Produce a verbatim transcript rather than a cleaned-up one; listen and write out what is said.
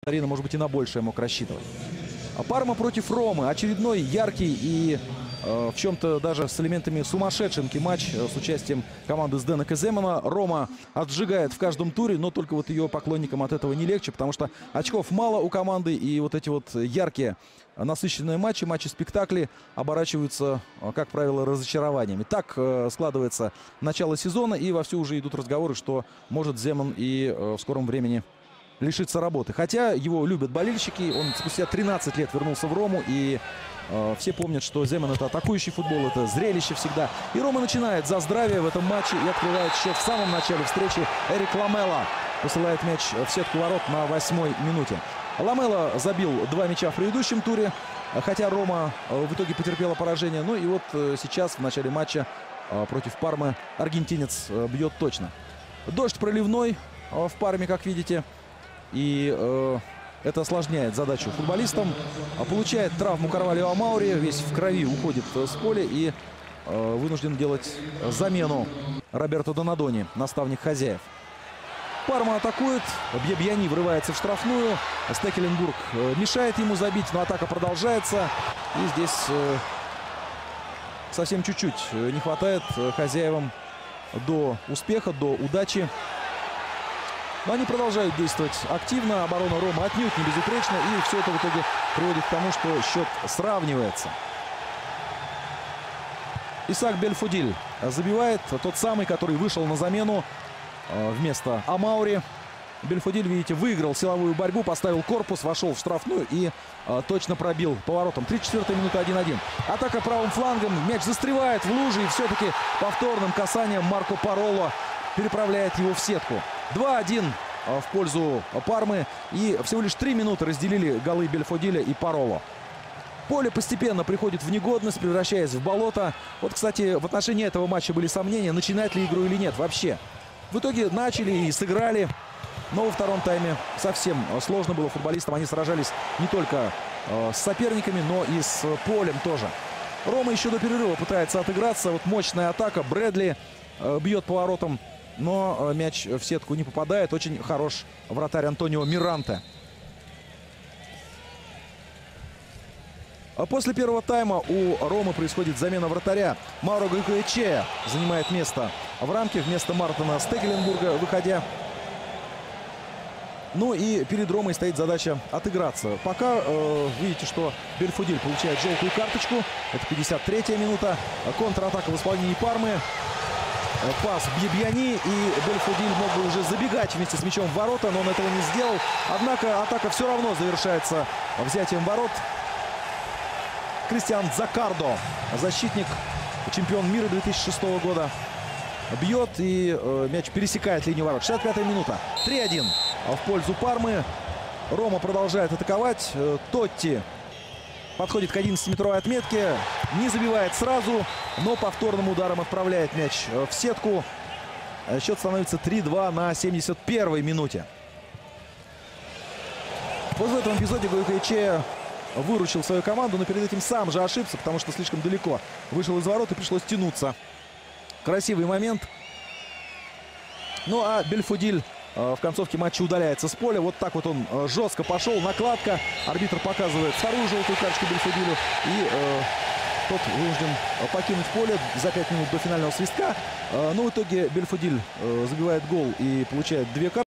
Арина, может быть, и на большее мог рассчитывать. А Парма против Ромы. Очередной яркий и э, в чем-то даже с элементами сумасшедшенки матч э, с участием команды Сдена Кеземана. Рома отжигает в каждом туре, но только вот ее поклонникам от этого не легче, потому что очков мало у команды, и вот эти вот яркие насыщенные матчи, матчи-спектакли оборачиваются, как правило, разочарованиями. Так э, складывается начало сезона, и вовсю уже идут разговоры, что может Земан и э, в скором времени лишиться работы. Хотя его любят болельщики. Он спустя тринадцать лет вернулся в Рому. И э, все помнят, что Земан — это атакующий футбол, это зрелище всегда. И Рома начинает за здравие в этом матче и открывает счет в самом начале встречи. Эрик Ламела посылает мяч в сетку ворот на восьмой минуте. Ламела забил два мяча в предыдущем туре, хотя Рома в итоге потерпела поражение. Ну и вот сейчас в начале матча против Пармы аргентинец бьет точно. Дождь проливной в Парме, как видите. И э, это осложняет задачу футболистам. Получает травму Карвальо Амаури. Весь в крови уходит с поля. И э, вынужден делать замену Роберто Донадони, наставник хозяев. Парма атакует. Бьебьяни врывается в штрафную. Стекеленбург э, мешает ему забить, но атака продолжается. И здесь э, совсем чуть-чуть не хватает хозяевам до успеха, до удачи. Но они продолжают действовать активно. Оборона Ромы отнюдь не безупречна. И все это в итоге приводит к тому, что счет сравнивается. Исаак Бельфудиль забивает. Тот самый, который вышел на замену вместо Амаури. Бельфудиль, видите, выиграл силовую борьбу, поставил корпус, вошел в штрафную и а, точно пробил поворотом. тридцать четвёртая минута, один один. Атака правым флангом. Мяч застревает в луже. И все-таки повторным касанием Марко Пароло переправляет его в сетку. два один в пользу Пармы. И всего лишь три минуты разделили голы Бельфудиля и Пароло. Поле постепенно приходит в негодность, превращаясь в болото. Вот, кстати, в отношении этого матча были сомнения, начинать ли игру или нет вообще. В итоге начали и сыграли. Но во втором тайме совсем сложно было футболистам. Они сражались не только с соперниками, но и с полем тоже. Рома еще до перерыва пытается отыграться. Вот мощная атака. Брэдли бьет поворотом, но мяч в сетку не попадает. Очень хорош вратарь Антонио Миранте. После первого тайма у Ромы происходит замена вратаря. Мауро Гойкоэчеа занимает место в рамке вместо Мартина Стекеленбурга, выходя. Ну и перед Ромой стоит задача отыграться. Пока э, видите, что Бельфудиль получает желтую карточку. Это пятьдесят третья минута. Контратака в исполнении Пармы. Пас Бьебьяни, и Бельфудиль мог бы уже забегать вместе с мячом в ворота, но он этого не сделал. Однако атака все равно завершается взятием ворот. Кристиан Закардо, защитник, чемпион мира две тысячи шестого года, бьет, и э, мяч пересекает линию ворот. шестьдесят пятая минута. три один в пользу Пармы. Рома продолжает атаковать. Тотти подходит к одиннадцатиметровой отметке. Не забивает сразу, но повторным ударом отправляет мяч в сетку. Счет становится три два на семьдесят первой минуте. Вот в этом эпизоде Гойкоэчеа выручил свою команду, но перед этим сам же ошибся, потому что слишком далеко вышел из ворот и пришлось тянуться. Красивый момент. Ну а Бельфудиль в концовке матча удаляется с поля. Вот так вот он жестко пошел. Накладка. Арбитр показывает вторую желтую карточку Бельфудилю. И э, тот вынужден покинуть поле за пять минут до финального свистка. Э, но в итоге Бельфудиль э, забивает гол и получает две карты.